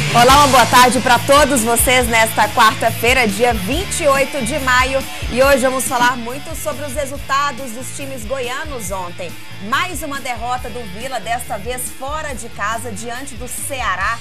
Olá, uma boa tarde para todos vocês nesta quarta-feira, dia 28 de maio. E hoje vamos falar muito sobre os resultados dos times goianos ontem. Mais uma derrota do Vila, desta vez fora de casa, diante do Ceará,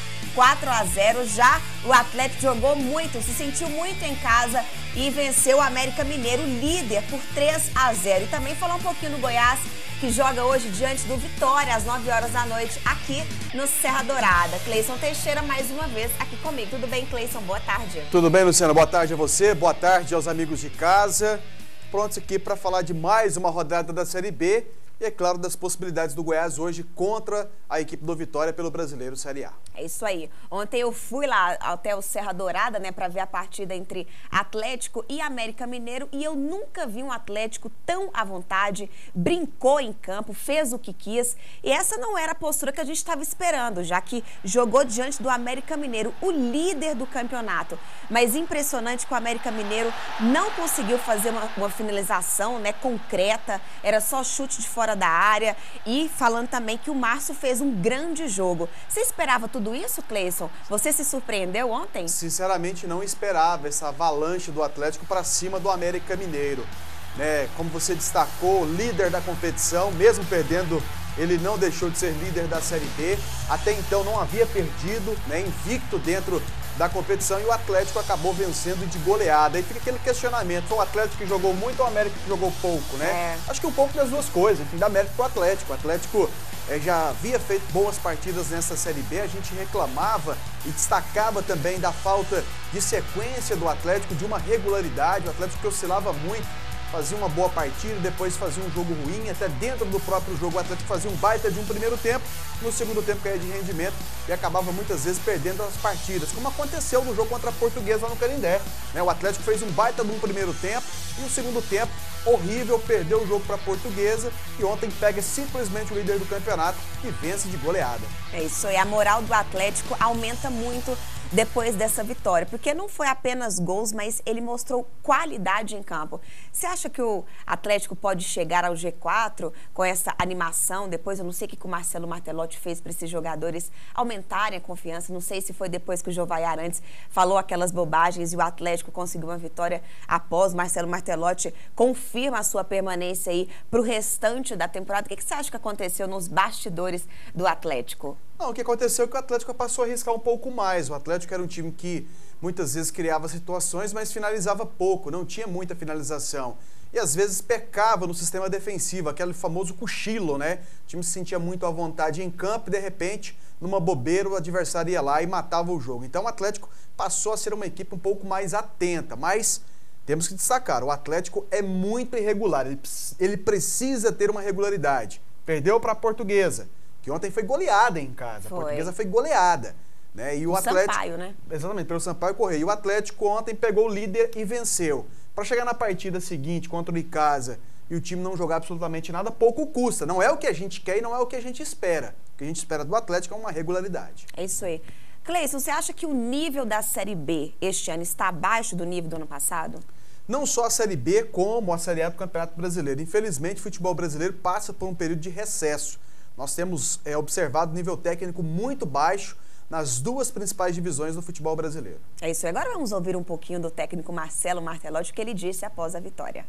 4-0. Já o Atlético jogou muito, se sentiu muito em casa e venceu o América Mineiro, líder, por 3-0. E também falar um pouquinho do Goiás, que joga hoje diante do Vitória, às 9 horas da noite, aqui no Serra Dourada. Cleison Teixeira, mais uma vez, aqui comigo. Tudo bem, Cleison? Boa tarde. Tudo bem, Luciana? Boa tarde a você, boa tarde aos amigos de casa. Prontos aqui para falar de mais uma rodada da Série B e, é claro, das possibilidades do Goiás hoje contra a equipe do Vitória pelo Brasileiro Série A. É isso aí. Ontem eu fui lá até o Serra Dourada, né, para ver a partida entre Atlético e América Mineiro, e eu nunca vi um Atlético tão à vontade, brincou em campo, fez o que quis, e essa não era a postura que a gente estava esperando, já que jogou diante do América Mineiro, o líder do campeonato. Mas impressionante que o América Mineiro não conseguiu fazer uma finalização, né, concreta, era só chute de fora da área. E falando também que o Márcio fez um grande jogo. Você esperava tudo isso, Cleison? Você se surpreendeu ontem? Sinceramente, não esperava essa avalanche do Atlético para cima do América Mineiro, né? Como você destacou, líder da competição, mesmo perdendo, ele não deixou de ser líder da Série B. Até então não havia perdido, né? Invicto dentro da competição, e o Atlético acabou vencendo de goleada. Aí fica aquele questionamento: foi o Atlético que jogou muito ou o América que jogou pouco, né? Acho que um pouco das duas coisas, enfim, dá mérito pro Atlético. O Atlético já havia feito boas partidas nessa Série B, a gente reclamava e destacava também da falta de sequência do Atlético, de uma regularidade. O Atlético que oscilava muito, fazia uma boa partida, depois fazia um jogo ruim, até dentro do próprio jogo o Atlético fazia um baita de um primeiro tempo, no segundo tempo caía de rendimento e acabava muitas vezes perdendo as partidas, como aconteceu no jogo contra a Portuguesa lá no Canindé, né? O Atlético fez um baita de um primeiro tempo e no segundo tempo, horrível, perdeu o jogo para a Portuguesa e ontem pega simplesmente o líder do campeonato e vence de goleada. É isso aí, a moral do Atlético aumenta muito depois dessa vitória, porque não foi apenas gols, mas ele mostrou qualidade em campo. Você acha que o Atlético pode chegar ao G4 com essa animação? Depois, eu não sei o que o Marcelo Martelotti fez para esses jogadores aumentarem a confiança. Não sei se foi depois que o Jovai Arantes falou aquelas bobagens e o Atlético conseguiu uma vitória após. Marcelo Martelotti confirma a sua permanência aí para o restante da temporada. O que você acha que aconteceu nos bastidores do Atlético? Não, o que aconteceu é que o Atlético passou a arriscar um pouco mais. O Atlético era um time que muitas vezes criava situações, mas finalizava pouco, não tinha muita finalização. E às vezes pecava no sistema defensivo, aquele famoso cochilo, né? O time se sentia muito à vontade em campo e, de repente, numa bobeira, o adversário ia lá e matava o jogo. Então o Atlético passou a ser uma equipe um pouco mais atenta, mas temos que destacar, o Atlético é muito irregular, ele precisa ter uma regularidade. Perdeu para a Portuguesa, que ontem foi goleada em casa. A Portuguesa foi goleada, né? E o Atlético, Sampaio, né? Exatamente, pelo Sampaio Correia. E o Atlético ontem pegou o líder e venceu. Para chegar na partida seguinte contra o Icasa e o time não jogar absolutamente nada, pouco custa. Não é o que a gente quer e não é o que a gente espera. O que a gente espera do Atlético é uma regularidade. É isso aí. Cleison, você acha que o nível da Série B este ano está abaixo do nível do ano passado? Não só a Série B, como a Série A do Campeonato Brasileiro. Infelizmente, o futebol brasileiro passa por um período de recesso. Nós temos observado nível técnico muito baixo nas duas principais divisões do futebol brasileiro. É isso. Agora vamos ouvir um pouquinho do técnico Marcelo Martelotti, o que ele disse após a vitória.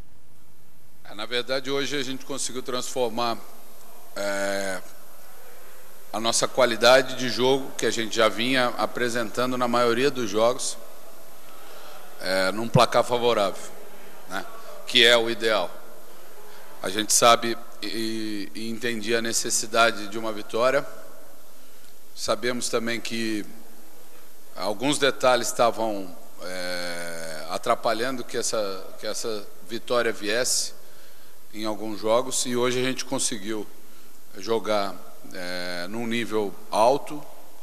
Na verdade, hoje a gente conseguiu transformar a nossa qualidade de jogo, que a gente já vinha apresentando na maioria dos jogos, num placar favorável, né? Que é o ideal. A gente sabe e entendia a necessidade de uma vitória. Sabemos também que alguns detalhes estavam atrapalhando que essa vitória viesse em alguns jogos, e hoje a gente conseguiu jogar num nível alto,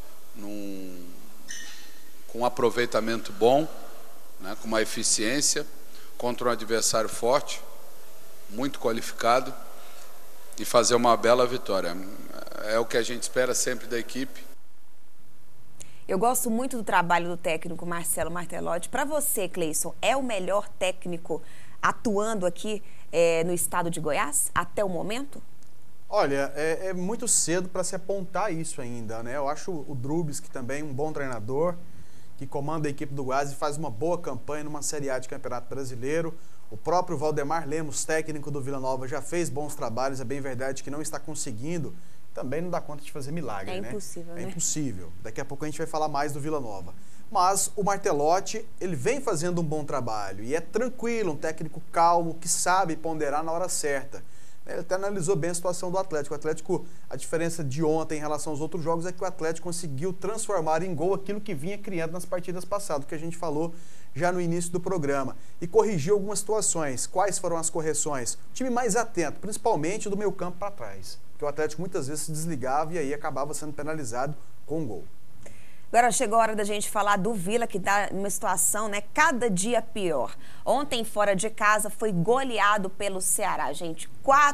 com um aproveitamento bom, né, com uma eficiência, contra um adversário forte, muito qualificado, e fazer uma bela vitória. É o que a gente espera sempre da equipe. Eu gosto muito do trabalho do técnico Marcelo Martelotti. Para você, Cleison, é o melhor técnico atuando aqui no estado de Goiás até o momento? Olha, é muito cedo para se apontar isso ainda, né? Eu acho o Drubis, que também é um bom treinador, que comanda a equipe do Goiás e faz uma boa campanha numa Série A de Campeonato Brasileiro. O próprio Valdemar Lemos, técnico do Vila Nova, já fez bons trabalhos, é bem verdade que não está conseguindo. Também não dá conta de fazer milagre, né? É impossível, né? É impossível. Daqui a pouco a gente vai falar mais do Vila Nova. Mas o Martelotti, ele vem fazendo um bom trabalho e é tranquilo, um técnico calmo, que sabe ponderar na hora certa. Ele até analisou bem a situação do Atlético. O Atlético, a diferença de ontem em relação aos outros jogos é que o Atlético conseguiu transformar em gol aquilo que vinha criando nas partidas passadas, que a gente falou já no início do programa. E corrigiu algumas situações. Quais foram as correções? O time mais atento, principalmente do meio campo para trás. Porque o Atlético muitas vezes se desligava e aí acabava sendo penalizado com um gol. Agora chegou a hora da gente falar do Vila, que está numa situação, né, cada dia pior. Ontem, fora de casa, foi goleado pelo Ceará, gente.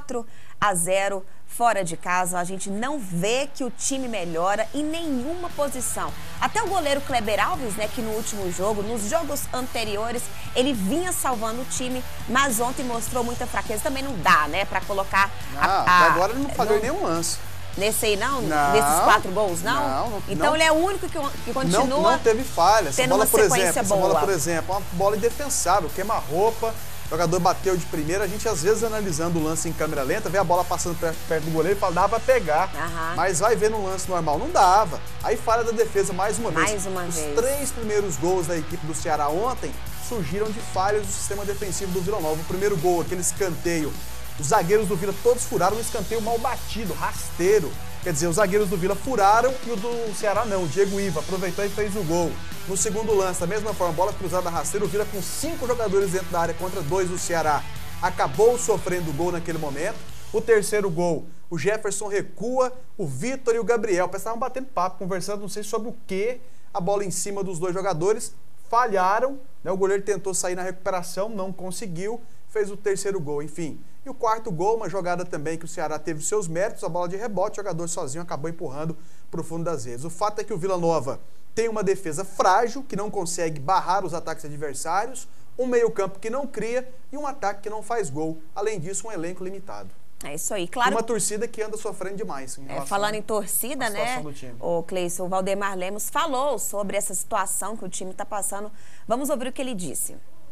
4-0 fora de casa. A gente não vê que o time melhora em nenhuma posição. Até o goleiro Kleber Alves, né, que no último jogo, nos jogos anteriores, ele vinha salvando o time, mas ontem mostrou muita fraqueza. Também não dá, né, para colocar... agora ele não falhou em nenhum lance. Nesse aí não? Nesses 4 gols, não? Então ele é o único que continua não teve falha. Tendo uma sequência boa. Essa bola, por exemplo, uma bola indefensável, queima-roupa, o jogador bateu de primeira. A gente, às vezes, analisando o lance em câmera lenta, vê a bola passando perto do goleiro e fala, dava pra pegar. Mas vai ver no lance normal, não dava. Aí falha da defesa mais uma vez. Os 3 primeiros gols da equipe do Ceará ontem surgiram de falhas do sistema defensivo do Vila Nova. O primeiro gol, aquele escanteio, os zagueiros do Vila todos furaram, um escanteio mal batido, rasteiro. Quer dizer, os zagueiros do Vila furaram e o do Ceará não. O Diego Iva aproveitou e fez o gol. No segundo lance, da mesma forma, bola cruzada rasteira, o Vila com 5 jogadores dentro da área contra 2 do Ceará. Acabou sofrendo o gol naquele momento. O terceiro gol, o Jefferson recua, o Vitor e o Gabriel. Parece que estavam batendo papo, conversando, não sei sobre o que. A bola em cima dos 2 jogadores, falharam. Né? O goleiro tentou sair na recuperação, não conseguiu. Fez o terceiro gol, enfim. E o quarto gol, uma jogada também que o Ceará teve seus méritos, a bola de rebote, o jogador sozinho acabou empurrando para o fundo das redes. O fato é que o Vila Nova tem uma defesa frágil, que não consegue barrar os ataques adversários, um meio-campo que não cria e um ataque que não faz gol. Além disso, um elenco limitado. É isso aí, claro. E uma torcida que anda sofrendo demais. Falando em torcida, né? O Cleison, o Valdemar Lemos falou sobre essa situação que o time está passando. Vamos ouvir o que ele disse.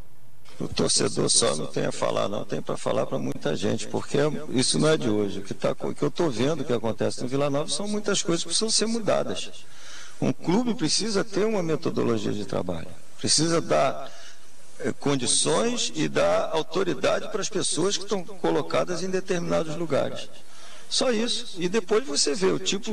O torcedor só não tem a falar, não, tem para falar para muita gente, porque isso não é de hoje. O que eu estou vendo que acontece no Vila Nova são muitas coisas que precisam ser mudadas. Um clube precisa ter uma metodologia de trabalho, precisa dar condições e dar autoridade para as pessoas que estão colocadas em determinados lugares. Só isso. E depois você vê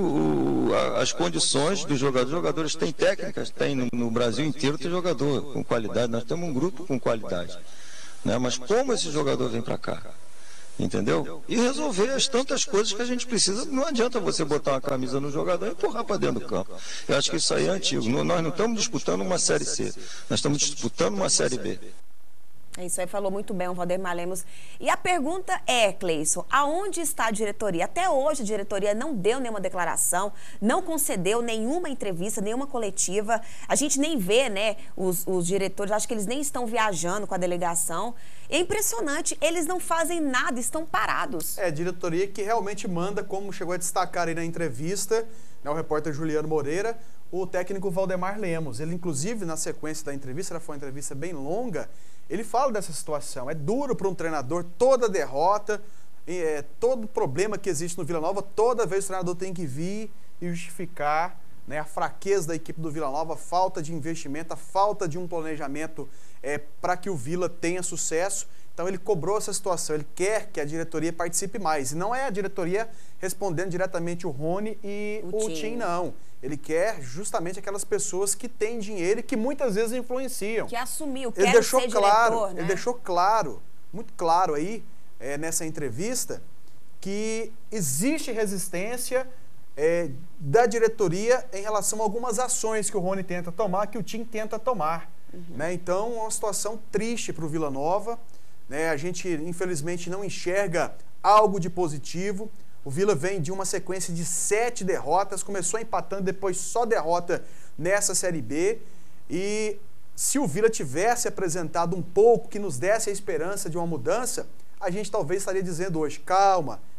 as condições dos jogadores. Os jogadores têm técnicas, tem no Brasil inteiro tem jogador com qualidade. Nós temos um grupo com qualidade. Né? Mas como esse jogador vem para cá? Entendeu? E resolver as tantas coisas que a gente precisa. Não adianta você botar uma camisa no jogador e empurrar para dentro do campo. Eu acho que isso aí é antigo. Nós não estamos disputando uma Série C. Nós estamos disputando uma Série B. Isso aí falou muito bem o Valdemar Lemos. E a pergunta é, Cleison, aonde está a diretoria? Até hoje a diretoria não deu nenhuma declaração, não concedeu nenhuma entrevista, nenhuma coletiva. A gente nem vê, né, os diretores, acho que eles nem estão viajando com a delegação. É impressionante, eles não fazem nada, estão parados. É, a diretoria que realmente manda, como chegou a destacar aí na entrevista, né, o repórter Juliano Moreira, o técnico Valdemar Lemos. Ele, inclusive, na sequência da entrevista, ela foi uma entrevista bem longa, ele fala dessa situação. É duro para um treinador, toda derrota, todo problema que existe no Vila Nova, toda vez o treinador tem que vir e justificar, né, a fraqueza da equipe do Vila Nova, a falta de investimento, a falta de um planejamento para que o Vila tenha sucesso. Então ele cobrou essa situação, ele quer que a diretoria participe mais. E não é a diretoria respondendo diretamente o Rony e o Tim, não. Ele quer justamente aquelas pessoas que têm dinheiro e que muitas vezes influenciam. Que assumiu, ele deixou ser claro, diretor, né? Ele deixou claro, muito claro aí, nessa entrevista, que existe resistência da diretoria em relação a algumas ações que o Rony tenta tomar, que o Tim tenta tomar. Né? Então, é uma situação triste para o Vila Nova. Né? A gente, infelizmente, não enxerga algo de positivo. O Vila vem de uma sequência de 7 derrotas, começou empatando, depois só derrota nessa Série B. E se o Vila tivesse apresentado um pouco que nos desse a esperança de uma mudança, a gente talvez estaria dizendo hoje, calma,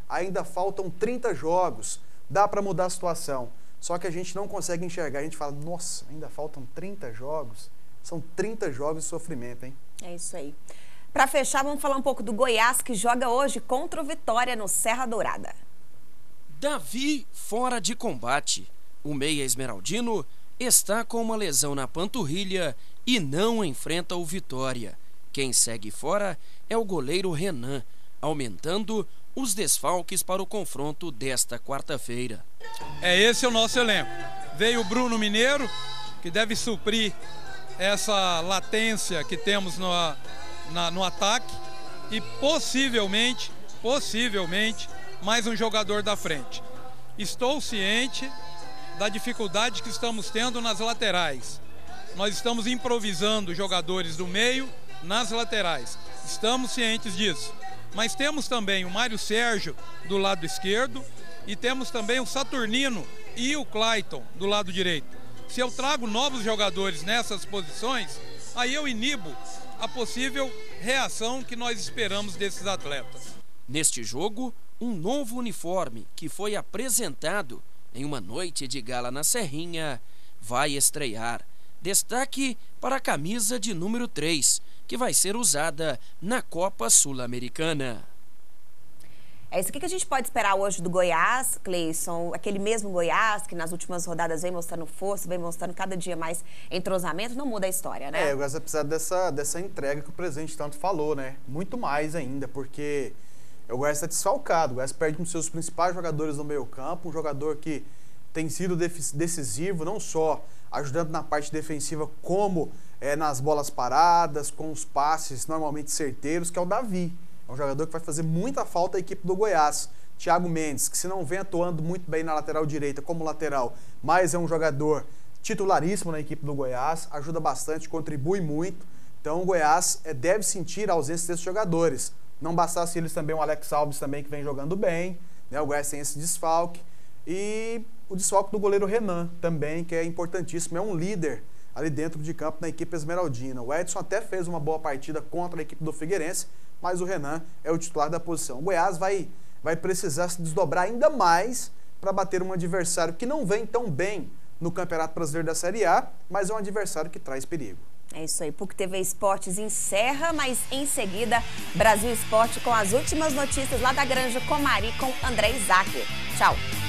ainda faltam 30 jogos, dá para mudar a situação. Só que a gente não consegue enxergar, a gente fala, nossa, ainda faltam 30 jogos? São 30 jogos de sofrimento, hein? É isso aí. Para fechar, vamos falar um pouco do Goiás, que joga hoje contra o Vitória no Serra Dourada. Davi fora de combate. O meia esmeraldino está com uma lesão na panturrilha e não enfrenta o Vitória. Quem segue fora é o goleiro Renan, aumentando os desfalques para o confronto desta quarta-feira. Esse é o nosso elenco. Veio o Bruno Mineiro, que deve suprir essa latência que temos no ataque, e possivelmente, mais um jogador da frente. Estou ciente da dificuldade que estamos tendo nas laterais. Nós estamos improvisando jogadores do meio nas laterais. Estamos cientes disso. Mas temos também o Mário Sérgio do lado esquerdo e temos também o Saturnino e o Clayton do lado direito. Se eu trago novos jogadores nessas posições, aí eu inibo a possível reação que nós esperamos desses atletas. Neste jogo, um novo uniforme que foi apresentado em uma noite de gala na Serrinha vai estrear. Destaque para a camisa de número 3, que vai ser usada na Copa Sul-Americana. É isso aqui que a gente pode esperar hoje do Goiás, Cleison, aquele mesmo Goiás que nas últimas rodadas vem mostrando força, vem mostrando cada dia mais entrosamento, não muda a história, né? O Goiás vai precisar dessa entrega que o presidente tanto falou, né? Muito mais ainda, porque o Goiás está desfalcado, o Goiás perde um dos seus principais jogadores no meio campo, um jogador que tem sido decisivo, não só ajudando na parte defensiva, como nas bolas paradas, com os passes normalmente certeiros, que é o Davi. É um jogador que vai fazer muita falta à equipe do Goiás. Thiago Mendes, que se não vem atuando muito bem na lateral direita como lateral, mas é um jogador titularíssimo na equipe do Goiás, ajuda bastante, contribui muito. Então o Goiás deve sentir a ausência desses jogadores. Não bastasse eles também, o Alex Alves também, que vem jogando bem, né? O Goiás tem esse desfalque. E o desfalque do goleiro Renan também, que é importantíssimo, é um líder ali dentro de campo na equipe esmeraldina. O Edson até fez uma boa partida contra a equipe do Figueirense, mas o Renan é o titular da posição. O Goiás vai precisar se desdobrar ainda mais para bater um adversário que não vem tão bem no Campeonato Brasileiro da Série A, mas é um adversário que traz perigo. É isso aí, PUC TV Esportes encerra, mas em seguida, Brasil Esporte com as últimas notícias lá da Granja Comari com André Isaac. Tchau!